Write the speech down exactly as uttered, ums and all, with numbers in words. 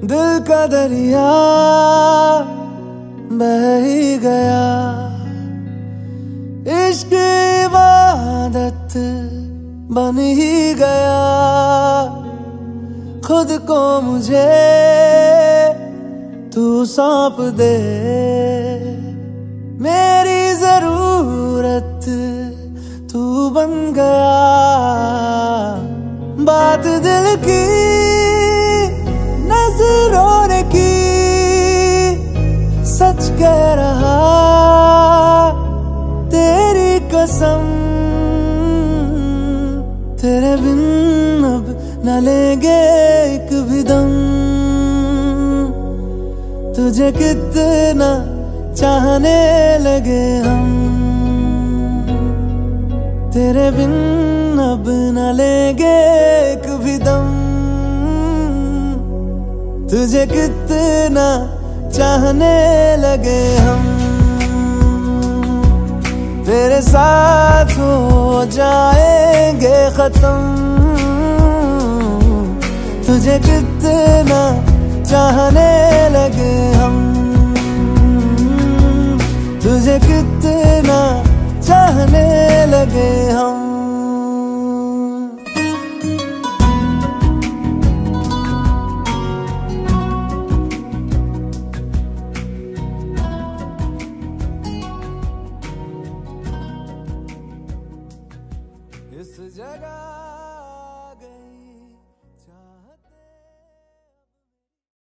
दिल का दरिया बह ही गया, इश्क इबादत बन ही गया। खुद को मुझे तू सौंप दे, मेरी जरूरत तू बन गया। बात दिल की नजरों ने की, सच कह रहा तेरी कसम। तेरे बिन अब न लेंगे एक भी दम, तुझे कितना चाहने लगे हम। तेरे बिन अब न लेंगे एक भी दम, तुझे कितना चाहने लगे हम। तेरे साथ हो जाएंगे खत्म, तुझे कितना चाहने लगे हम। तुझे कितना चाहने लगे हम।